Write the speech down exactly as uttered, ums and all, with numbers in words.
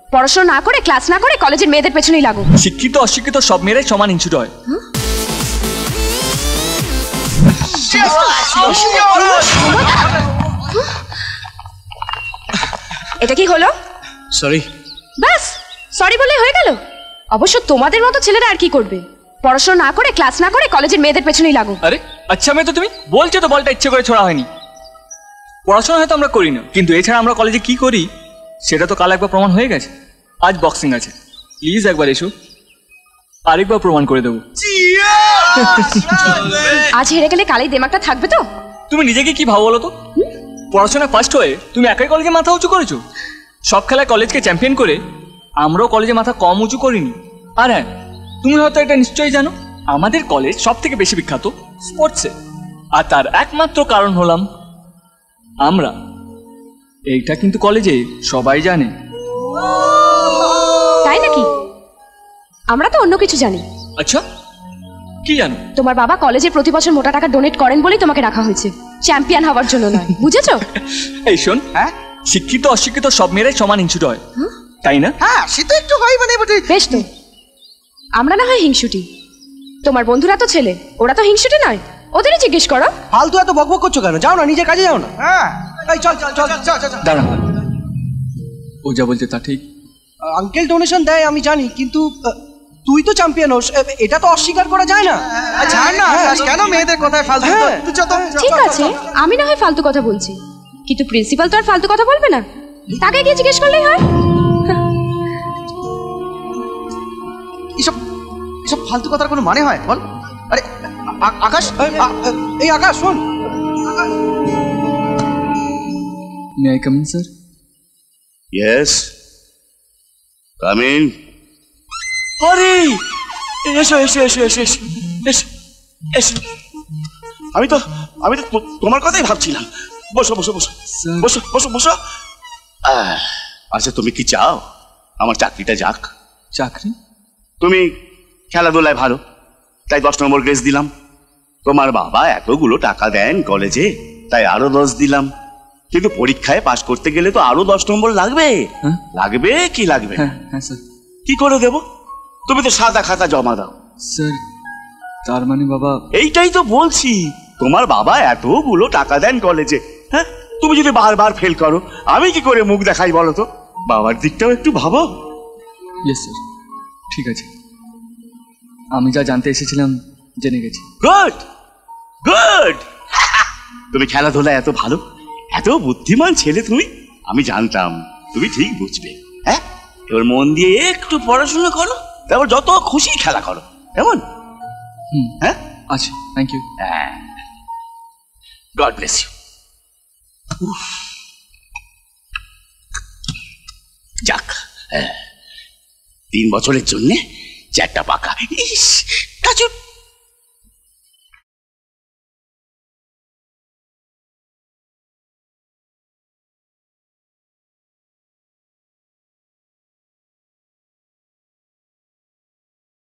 পড়াশোনা না করে ক্লাস না করে কলেজের মেয়েদের পেছনেই লাগো। শিক্ষিত অশিক্ষিত সব মেয়েরাই সমান হিংসুটে হয়। এটা কি হলো? সরি। ব্যাস সরি বলে হয়ে গেল? অবশ্য তোমাদের মতো ছেলেরা আর কি করবে, পড়াশোনা না করে ক্লাস না করে কলেজের মেয়েদের পেছনেই লাগো। আরে আচ্ছা মেয়ে তো তুমি বলছো তো বলটা ইচ্ছে করে ছোড়া হয়নি। পড়াশোনা হয়তো আমরা করি না, কিন্তু এছাড়া আমরা কলেজে কি করি সেটা তো কাল একবার প্রমাণ হয়ে গেছে। আজ বক্সিং আছে, প্লিজ একবার এসো, আরেকবার প্রমাণ করে দেবো। আজ হেরে গেলে কালই দেমাকটা থাকবে তো? তুমি নিজেকে কি ভাবো বলো তো? পড়াশোনায় ফার্স্ট হয়ে তুমি একাই কলেজে মাথা উঁচু করেছো। সব খেলায় কলেজকে চ্যাম্পিয়ন করে আমরাও কলেজে মাথা কম উঁচু করিনি। আর হ্যাঁ, তুমি হয়তো এটা নিশ্চয়ই জানো, আমাদের কলেজ সব থেকে বেশি বিখ্যাত স্পোর্টসে, আর তার একমাত্র কারণ হলাম আমরা। এইটা কিন্তু কলেজে সবাই জানে। তাই নাকি? আমরা তো অন্য কিছু জানি। আচ্ছা কি জানো? তোমার বাবা কলেজে প্রতি বছর মোটা টাকা ডোনেট করেন বলেই তোমাকে রাখা হয়েছে, চ্যাম্পিয়ন হওয়ার জন্য নয়, বুঝেছো? এই শোন, হ্যাঁ শিক্ষিত অশিক্ষিত সব মেয়েরাই সমান হিংসুটে হয়, তাই না? হ্যাঁ সে তো একটু হয়, মানে বেশ তো, আমরা না হয় হিংসুটি, তোমার বন্ধুরা তো ছেলে, ওরা তো হিংসুটি নয়, ওদেরই জিজ্ঞেস করো। ফালতু এত বকবক করছো কেন? যাও না, নিজের কাজে যাও না। হ্যাঁ এই চল চল চল চল চল। দাঁড়া, ও যা বলছে তা ঠিক। আঙ্কেল ডোনেশন দেয় আমি জানি, কিন্তু তুই তো চ্যাম্পিয়ন হোস, এটা তো অস্বীকার করা যায় না। ছাড় না, কেন মেয়েদের কথায় ফালতু? ঠিক আছে, আমি না হয় ফালতু কথা বলছি, কিন্তু প্রিন্সিপাল তো আর ফালতু কথা বলবে না, তাকে গিয়ে জিজ্ঞেস করলেই হয়। এসব এসব ফালতু কথার কোনো মানে হয় বল? আরে আকাশ, এই আকাশ শোন। May I come in sir? Yes, come in. আরে এসো এসো এসো এসো এসো এসো এসো। আমি তো আমি তো তোমার কথাই ভাবছিলাম। বসো বসো বসো বসো বসো বসো। আচ্ছা তুমি কি চাও আমার চাকরিটা যাক? চাকরি? তুমি খেলাধুলায় ভালো, তাই দশ নম্বর গ্রেস দিলাম। তোমার বাবা এতগুলো টাকা দেন কলেজে, তাই আরো দশ দিলাম। কিন্তু পরীক্ষায় পাশ করতে গেলে তো আরো দশ নম্বর লাগবে। লাগবে কি লাগবে? হ্যাঁ স্যার। কি করে দেব? তুমি তো সাদা খাতা জমা দাও। স্যার তার মানে বাবা? এইটাই তো বলছি, তোমার বাবা এতগুলো টাকা দেন কলেজে, হ্যাঁ তুমি যদি বারবার ফেল করো আমি কি করে মুখ দেখাই বলো তো? বাবার দিকটাও একটু ভাবো। ইয়েস স্যার, ঠিক আছে, আমি যা জানতে এসেছিলাম জেনে গেছি। Good good. তুমি খেলাধুলায় এত ভালো, এত বুদ্ধিমান ছেলে তুমি, আমি জানতাম তুমি ঠিক বুঝবে। হ্যাঁ এবার মন দিয়ে একটু পড়াশোনা করো, তারপর যত খুশি খেলা করো, কেমন? হুম হ্যাঁ আচ্ছা, thank you. God bless you. যাক, তিন বছরের জন্য চারটা পাকা। ইস কাজু